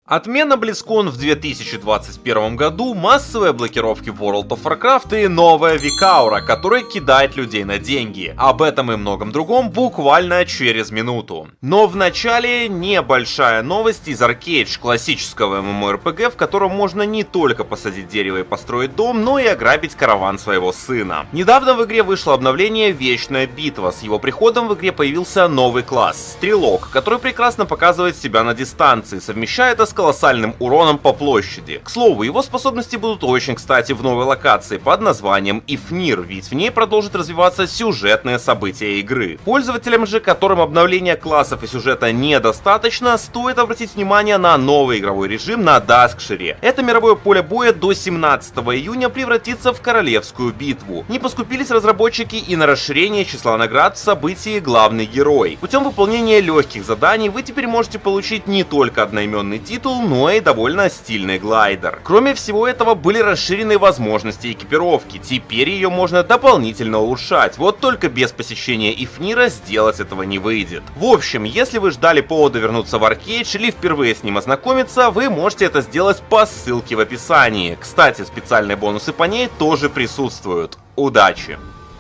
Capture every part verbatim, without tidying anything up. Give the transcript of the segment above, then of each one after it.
Отмена BlizzCon в две тысячи двадцать первом году, массовые блокировки в World of Warcraft и новая Викаура, которая кидает людей на деньги. Об этом и многом другом буквально через минуту. Но вначале небольшая новость из Arcade, классического MMORPG, в котором можно не только посадить дерево и построить дом, но и ограбить караван своего сына. Недавно в игре вышло обновление Вечная Битва. С его приходом в игре появился новый класс — Стрелок, который прекрасно показывает себя на дистанции, совмещая это с колоссальным уроном по площади. К слову, его способности будут очень кстати в новой локации под названием Ифнир, ведь в ней продолжат развиваться сюжетные события игры. Пользователям же, которым обновления классов и сюжета недостаточно, стоит обратить внимание на новый игровой режим на Даскшире. Это мировое поле боя до семнадцатого июня превратится в королевскую битву. Не поскупились разработчики и на расширение числа наград в событии «Главный герой». Путем выполнения легких заданий вы теперь можете получить не только одноименный титул, но и довольно стильный глайдер. Кроме всего этого, были расширены возможности экипировки. Теперь ее можно дополнительно улучшать. Вот только без посещения Ифнира сделать этого не выйдет. В общем, если вы ждали повода вернуться в Arcade или впервые с ним ознакомиться, вы можете это сделать по ссылке в описании. Кстати, специальные бонусы по ней тоже присутствуют. Удачи!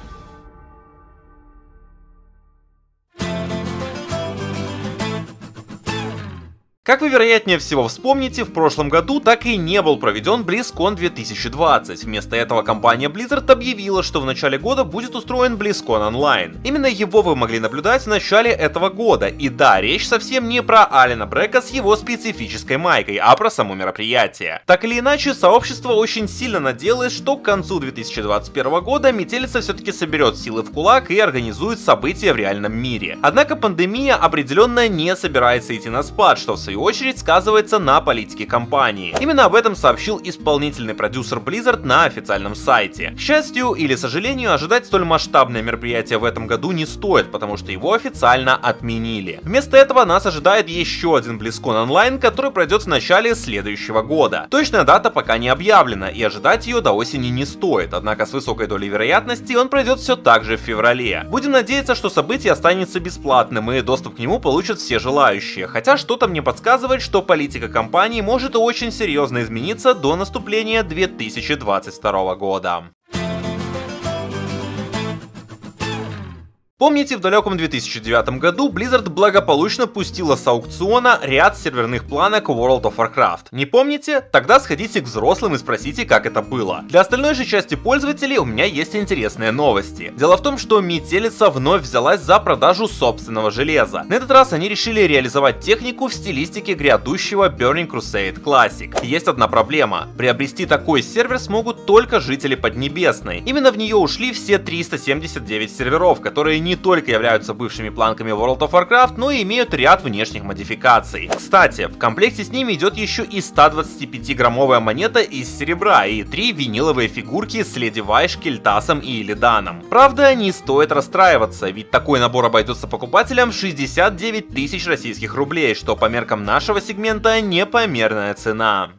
Как вы вероятнее всего вспомните, в прошлом году так и не был проведен BlizzCon две тысячи двадцать. Вместо этого компания Blizzard объявила, что в начале года будет устроен BlizzCon Online. Именно его вы могли наблюдать в начале этого года. И да, речь совсем не про Алена Брека с его специфической майкой, а про само мероприятие. Так или иначе, сообщество очень сильно надеялось, что к концу две тысячи двадцать первого года Метелица все-таки соберет силы в кулак и организует события в реальном мире. Однако пандемия определенно не собирается идти на спад, что в свою очередь сказывается на политике компании. Именно об этом сообщил исполнительный продюсер Blizzard на официальном сайте. К счастью или сожалению, ожидать столь масштабное мероприятие в этом году не стоит, потому что его официально отменили. Вместо этого нас ожидает еще один BlizzCon Online, который пройдет в начале следующего года. Точная дата пока не объявлена, и ожидать ее до осени не стоит, однако с высокой долей вероятности он пройдет все так же в феврале. Будем надеяться, что событие останется бесплатным и доступ к нему получат все желающие, хотя что-то мне подсказывает, что политика компании может очень серьезно измениться до наступления две тысячи двадцать второго года. Помните, в далеком две тысячи девятом году Blizzard благополучно пустила с аукциона ряд серверных планок World of Warcraft? Не помните? Тогда сходите к взрослым и спросите, как это было. Для остальной же части пользователей у меня есть интересные новости. Дело в том, что Метелица вновь взялась за продажу собственного железа. На этот раз они решили реализовать технику в стилистике грядущего Burning Crusade Classic. Есть одна проблема. Приобрести такой сервер смогут только жители Поднебесной. Именно в нее ушли все триста семьдесят девять серверов, которые не не только являются бывшими планками World of Warcraft, но и имеют ряд внешних модификаций. Кстати, в комплекте с ними идет еще и ста двадцатипятиграммовая монета из серебра и три виниловые фигурки с Леди Вайш, Кельтасом и Илиданом. Правда, не стоит расстраиваться, ведь такой набор обойдется покупателям в шестьдесят девять тысяч российских рублей, что по меркам нашего сегмента непомерная цена.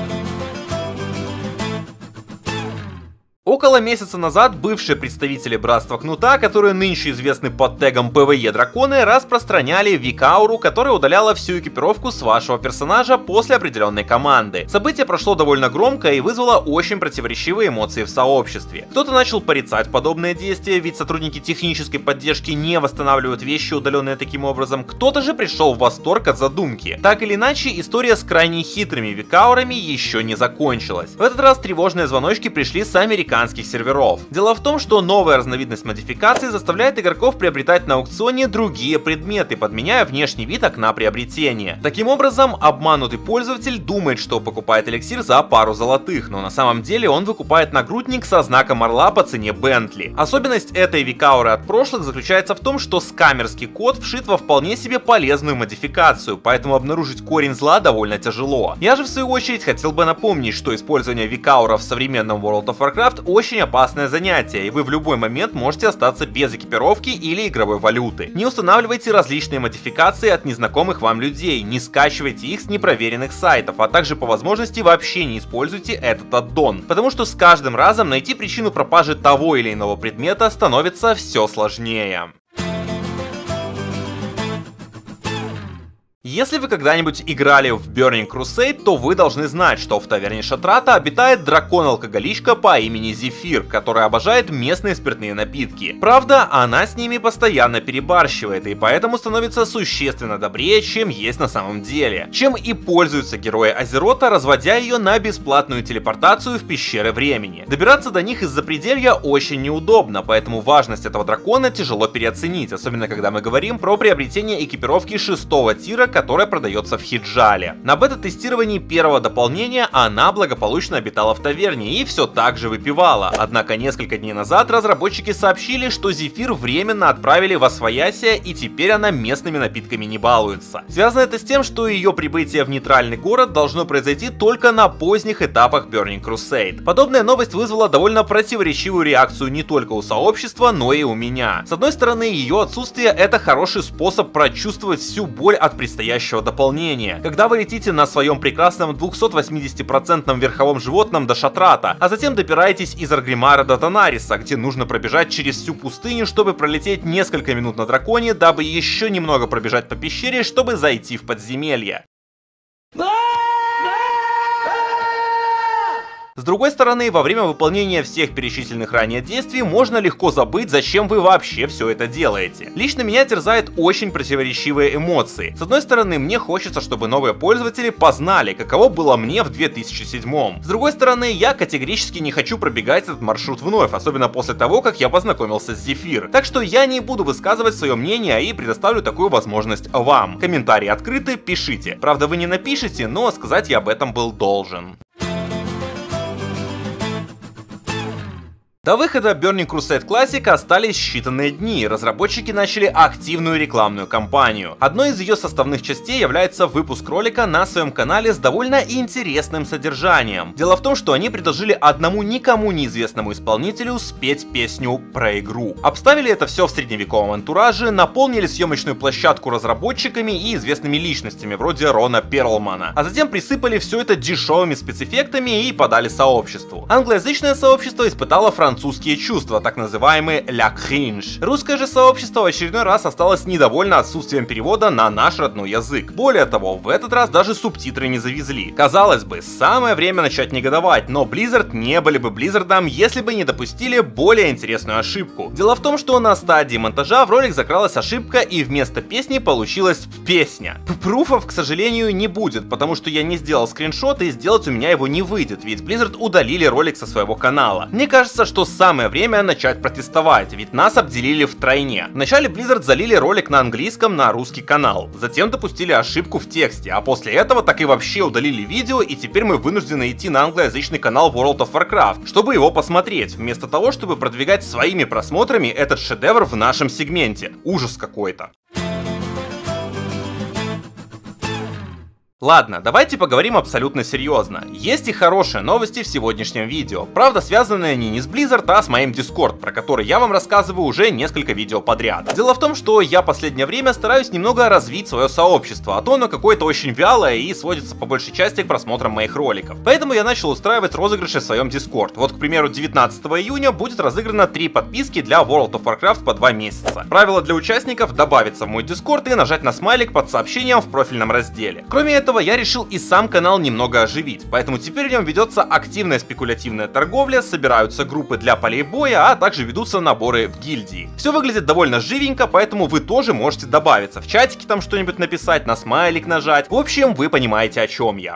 Около месяца назад бывшие представители Братства Кнута, которые нынче известны под тегом PvE Драконы, распространяли Викауру, которая удаляла всю экипировку с вашего персонажа после определенной команды. Событие прошло довольно громко и вызвало очень противоречивые эмоции в сообществе. Кто-то начал порицать подобные действия, ведь сотрудники технической поддержки не восстанавливают вещи, удаленные таким образом. Кто-то же пришел в восторг от задумки. Так или иначе, история с крайне хитрыми Викаурами еще не закончилась. В этот раз тревожные звоночки пришли с американских серверов. Дело в том, что новая разновидность модификации заставляет игроков приобретать на аукционе другие предметы, подменяя внешний вид окна приобретения. Таким образом, обманутый пользователь думает, что покупает эликсир за пару золотых, но на самом деле он выкупает нагрудник со знаком орла по цене Бентли. Особенность этой Викауры от прошлых заключается в том, что скамерский код вшит во вполне себе полезную модификацию, поэтому обнаружить корень зла довольно тяжело. Я же в свою очередь хотел бы напомнить, что использование Викаура в современном World of Warcraft очень опасное занятие, и вы в любой момент можете остаться без экипировки или игровой валюты. Не устанавливайте различные модификации от незнакомых вам людей, не скачивайте их с непроверенных сайтов, а также по возможности вообще не используйте этот аддон, потому что с каждым разом найти причину пропажи того или иного предмета становится все сложнее. Если вы когда-нибудь играли в Burning Crusade, то вы должны знать, что в таверне Шатрата обитает дракон-алкоголичка по имени Зефир, которая обожает местные спиртные напитки. Правда, она с ними постоянно перебарщивает, и поэтому становится существенно добрее, чем есть на самом деле. Чем и пользуются герои Азерота, разводя ее на бесплатную телепортацию в пещеры времени. Добираться до них из-за пределья очень неудобно, поэтому важность этого дракона тяжело переоценить, особенно когда мы говорим про приобретение экипировки шестого тира, которая продается в Хиджале. На бета-тестировании первого дополнения она благополучно обитала в таверне и все так же выпивала. Однако несколько дней назад разработчики сообщили, что Зефир временно отправили в Освоясье, и теперь она местными напитками не балуется. Связано это с тем, что ее прибытие в нейтральный город должно произойти только на поздних этапах Burning Crusade. Подобная новость вызвала довольно противоречивую реакцию не только у сообщества, но и у меня. С одной стороны, ее отсутствие — это хороший способ прочувствовать всю боль от предстоящего дополнения. Когда вы летите на своем прекрасном двухсотвосьмидесятипроцентном верховом животном до Шатрата, а затем добираетесь из Аргримара до Танариса, где нужно пробежать через всю пустыню, чтобы пролететь несколько минут на драконе, дабы еще немного пробежать по пещере, чтобы зайти в подземелье. С другой стороны, во время выполнения всех перечисленных ранее действий можно легко забыть, зачем вы вообще все это делаете. Лично меня терзают очень противоречивые эмоции. С одной стороны, мне хочется, чтобы новые пользователи познали, каково было мне в две тысячи седьмом. С другой стороны, я категорически не хочу пробегать этот маршрут вновь, особенно после того, как я познакомился с Зефир. Так что я не буду высказывать свое мнение и предоставлю такую возможность вам. Комментарии открыты, пишите. Правда, вы не напишите, но сказать я об этом был должен. До выхода Burning Crusade Classic остались считанные дни, разработчики начали активную рекламную кампанию. Одной из ее составных частей является выпуск ролика на своем канале с довольно интересным содержанием. Дело в том, что они предложили одному никому неизвестному исполнителю спеть песню про игру. Обставили это все в средневековом антураже, наполнили съемочную площадку разработчиками и известными личностями вроде Рона Перлмана, а затем присыпали все это дешевыми спецэффектами и подали сообществу. Англоязычное сообщество испытало французские французские чувства, так называемый «la cringe». Русское же сообщество в очередной раз осталось недовольно отсутствием перевода на наш родной язык. Более того, в этот раз даже субтитры не завезли. Казалось бы, самое время начать негодовать, но Blizzard не были бы Blizzard'ом, если бы не допустили более интересную ошибку. Дело в том, что на стадии монтажа в ролик закралась ошибка, и вместо песни получилась песня. Пруфов, к сожалению, не будет, потому что я не сделал скриншот, и сделать у меня его не выйдет, ведь Blizzard удалили ролик со своего канала. Мне кажется, что самое время начать протестовать, ведь нас обделили втройне. Вначале Blizzard залили ролик на английском на русский канал, затем допустили ошибку в тексте, а после этого так и вообще удалили видео, и теперь мы вынуждены идти на англоязычный канал World of Warcraft, чтобы его посмотреть, вместо того, чтобы продвигать своими просмотрами этот шедевр в нашем сегменте. Ужас какой-то. Ладно, давайте поговорим абсолютно серьезно. Есть и хорошие новости в сегодняшнем видео. Правда, связанные они не с Blizzard, а с моим Discord, про который я вам рассказываю уже несколько видео подряд. Дело в том, что я последнее время стараюсь немного развить свое сообщество, а то оно какое-то очень вялое и сводится по большей части к просмотрам моих роликов. Поэтому я начал устраивать розыгрыши в своем Discord. Вот, к примеру, девятнадцатого июня будет разыграно три подписки для World of Warcraft по два месяца. Правило для участников — добавиться в мой Discord и нажать на смайлик под сообщением в профильном разделе. Кроме этого, я решил и сам канал немного оживить, поэтому теперь в нем ведется активная спекулятивная торговля, собираются группы для полей боя, а также ведутся наборы в гильдии. Все выглядит довольно живенько, поэтому вы тоже можете добавиться, в чатике там что-нибудь написать, на смайлик нажать. В общем, вы понимаете, о чем я.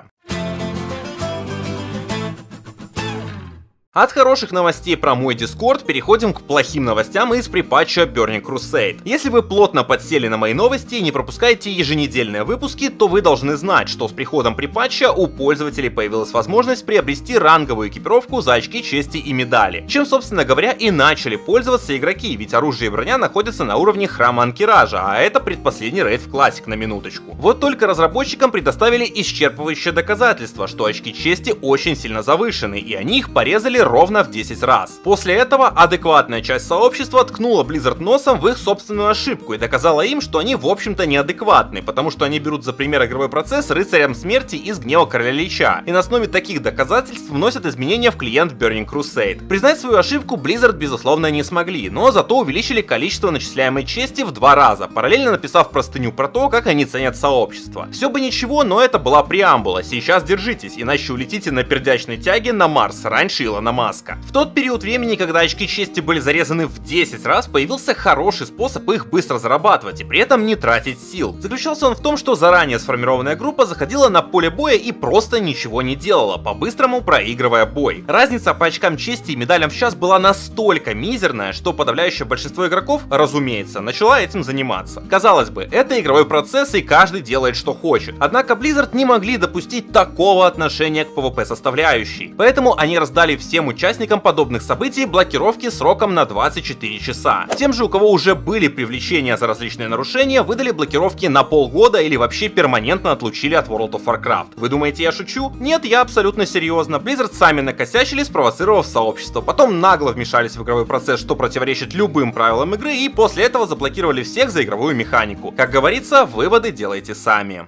От хороших новостей про мой Discord переходим к плохим новостям из припатча Burning Crusade. Если вы плотно подсели на мои новости и не пропускаете еженедельные выпуски, то вы должны знать, что с приходом припатча у пользователей появилась возможность приобрести ранговую экипировку за очки чести и медали, чем, собственно говоря, и начали пользоваться игроки, ведь оружие и броня находятся на уровне храма Анкиража, а это предпоследний рейд в классик на минуточку. Вот только разработчикам предоставили исчерпывающее доказательство, что очки чести очень сильно завышены, и они их порезали ровно в десять раз. После этого адекватная часть сообщества ткнула Blizzard носом в их собственную ошибку и доказала им, что они в общем-то неадекватны, потому что они берут за пример игровой процесс Рыцарям Смерти из Гнева Короля Лича, и на основе таких доказательств вносят изменения в клиент Burning Crusade. Признать свою ошибку Blizzard безусловно не смогли, но зато увеличили количество начисляемой чести в два раза, параллельно написав простыню про то, как они ценят сообщество. Все бы ничего, но это была преамбула, сейчас держитесь, иначе улетите на пердячной тяге на Марс раньше Илона Маска. В тот период времени, когда очки чести были зарезаны в десять раз, появился хороший способ их быстро зарабатывать и при этом не тратить сил. Заключался он в том, что заранее сформированная группа заходила на поле боя и просто ничего не делала, по-быстрому проигрывая бой. Разница по очкам чести и медалям в час была настолько мизерная, что подавляющее большинство игроков, разумеется, начала этим заниматься. Казалось бы, это игровой процесс и каждый делает что хочет. Однако Blizzard не могли допустить такого отношения к пи ви пи составляющей. Поэтому они раздали всем участникам подобных событий блокировки сроком на двадцать четыре часа. Тем же, у кого уже были привлечения за различные нарушения, выдали блокировки на полгода или вообще перманентно отлучили от World of Warcraft. Вы думаете, я шучу? Нет, я абсолютно серьезно. Blizzard сами накосячили, спровоцировав сообщество. Потом нагло вмешались в игровой процесс, что противоречит любым правилам игры, и после этого заблокировали всех за игровую механику. Как говорится, выводы делайте сами.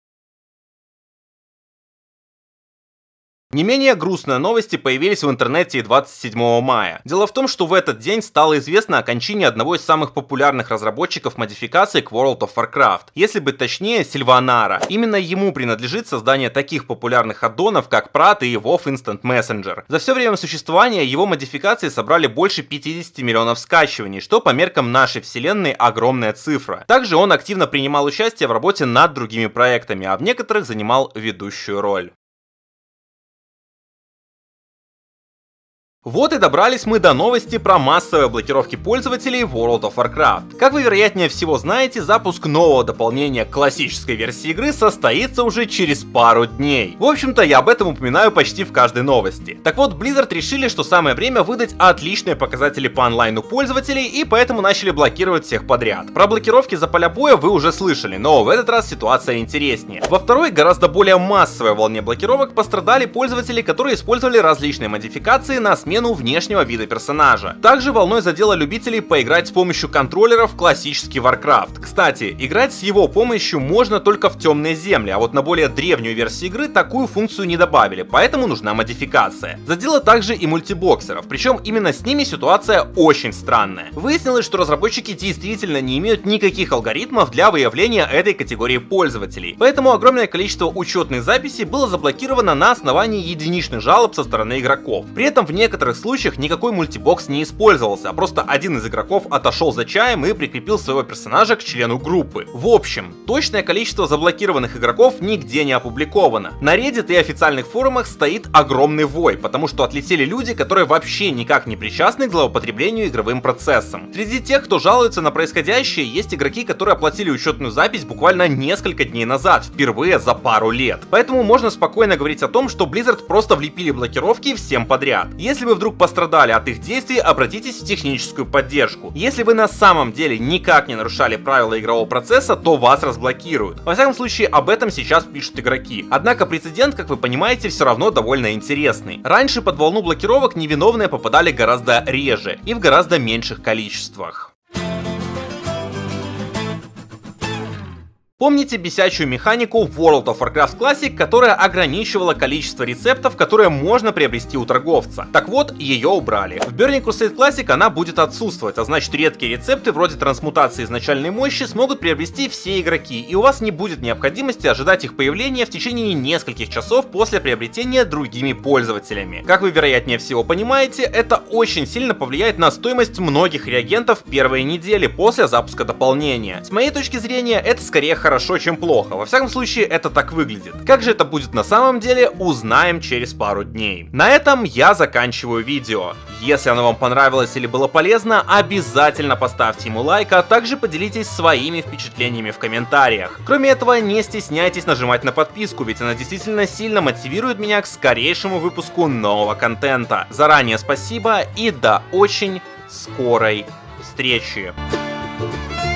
Не менее грустные новости появились в интернете и двадцать седьмого мая. Дело в том, что в этот день стало известно о кончине одного из самых популярных разработчиков модификаций к World of Warcraft. Если быть точнее, Сильванара. Именно ему принадлежит создание таких популярных аддонов, как Прат и WoW Instant Messenger. За все время существования его модификации собрали больше пятидесяти миллионов скачиваний, что по меркам нашей вселенной огромная цифра. Также он активно принимал участие в работе над другими проектами, а в некоторых занимал ведущую роль. Вот и добрались мы до новости про массовые блокировки пользователей World of Warcraft. Как вы вероятнее всего знаете, запуск нового дополнения к классической версии игры состоится уже через пару дней. В общем-то, я об этом упоминаю почти в каждой новости. Так вот, Blizzard решили, что самое время выдать отличные показатели по онлайну пользователей, и поэтому начали блокировать всех подряд. Про блокировки за поля боя вы уже слышали, но в этот раз ситуация интереснее. Во второй, гораздо более массовой волне блокировок пострадали пользователи, которые использовали различные модификации на смену внешнего вида персонажа. Также волной задело любителей поиграть с помощью контроллеров в классический Warcraft. Кстати, играть с его помощью можно только в темные земли, а вот на более древнюю версию игры такую функцию не добавили, поэтому нужна модификация. Задело также и мультибоксеров, причем именно с ними ситуация очень странная. Выяснилось, что разработчики действительно не имеют никаких алгоритмов для выявления этой категории пользователей, поэтому огромное количество учетных записей было заблокировано на основании единичных жалоб со стороны игроков. При этом в некоторых В некоторых случаях никакой мультибокс не использовался, а просто один из игроков отошел за чаем и прикрепил своего персонажа к члену группы. В общем, точное количество заблокированных игроков нигде не опубликовано. На Reddit и официальных форумах стоит огромный вой, потому что отлетели люди, которые вообще никак не причастны к злоупотреблению игровым процессом. Среди тех, кто жалуется на происходящее, есть игроки, которые оплатили учетную запись буквально несколько дней назад, впервые за пару лет. Поэтому можно спокойно говорить о том, что Blizzard просто влепили блокировки всем подряд. Если вы вдруг пострадали от их действий, обратитесь в техническую поддержку. Если вы на самом деле никак не нарушали правила игрового процесса, то вас разблокируют. Во всяком случае, об этом сейчас пишут игроки. Однако прецедент, как вы понимаете, все равно довольно интересный. Раньше под волну блокировок невиновные попадали гораздо реже и в гораздо меньших количествах. Помните бесячую механику в World of Warcraft Classic, которая ограничивала количество рецептов, которые можно приобрести у торговца? Так вот, ее убрали. В Burning Crusade Classic она будет отсутствовать, а значит редкие рецепты вроде трансмутации изначальной мощи смогут приобрести все игроки, и у вас не будет необходимости ожидать их появления в течение нескольких часов после приобретения другими пользователями. Как вы вероятнее всего понимаете, это очень сильно повлияет на стоимость многих реагентов в первые недели после запуска дополнения. С моей точки зрения, это скорее хорошо. Хорошо, чем плохо. Во всяком случае, это так выглядит. Как же это будет на самом деле, узнаем через пару дней. На этом я заканчиваю видео. Если оно вам понравилось или было полезно, обязательно поставьте ему лайк, а также поделитесь своими впечатлениями в комментариях. Кроме этого, не стесняйтесь нажимать на подписку, ведь она действительно сильно мотивирует меня к скорейшему выпуску нового контента. Заранее спасибо и до очень скорой встречи.